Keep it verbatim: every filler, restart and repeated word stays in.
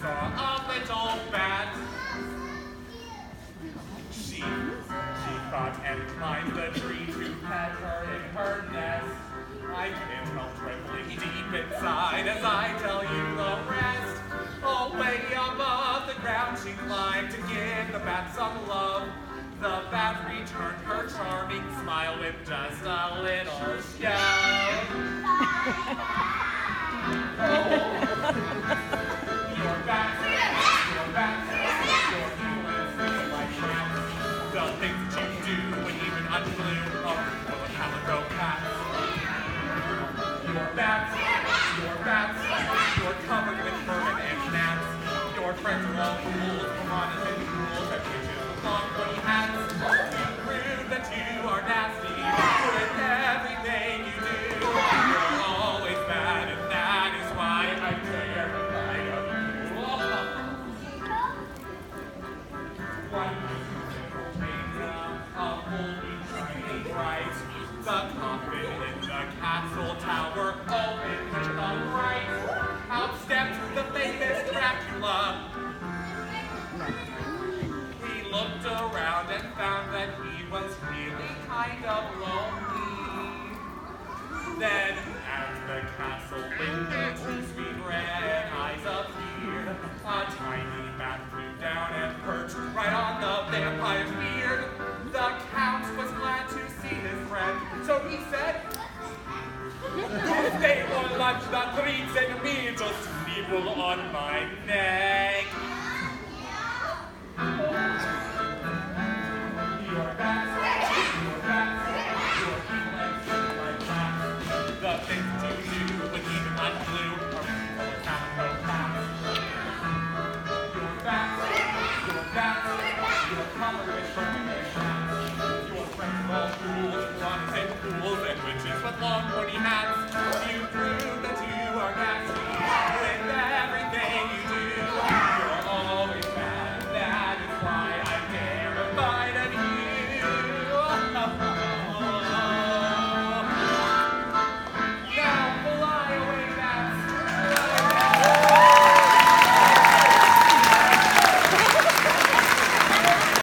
saw a little bat. She, she thought and climbed the tree to pet her in her nest. I can't help trembling deep inside as I tell you the rest. Away above the ground she climbed to give the bat some love. The bat returned her charming smile with just a little shout. Oh, your bat, your bat, your feelings like that. The things that you do when even unglued are full of calico cats. Your bats, your bats, you're covered with vermin and gnats. Your friends are all fools, piranhas and ghouls, and witches with long pointy hats. You prove that you are nasty with everything you do. You're always bad, and that is why I'm terrified of you. One simple kingdom, a holy shining bright. The coffin in the castle tower opened to the right. Out stepped the famous Dracula. He looked around and found that he was really kind of lonely. Then, as the castle window two sweet red eyes appeared, a tiny bat flew down and perched right on the vampire's beard. The Count was glad to see his friend, so he said, "You stay for lunch, the treats and me just nibble on my neck." Your bats, your bats, your evil and silly like that. The things you do when even unglued are full of calico cats. Your bats, your bats, you're covered with vermin and gnats. Your friends are all fools, piranhas and ghouls, and witches with long pointy hats. You prove that you are bad.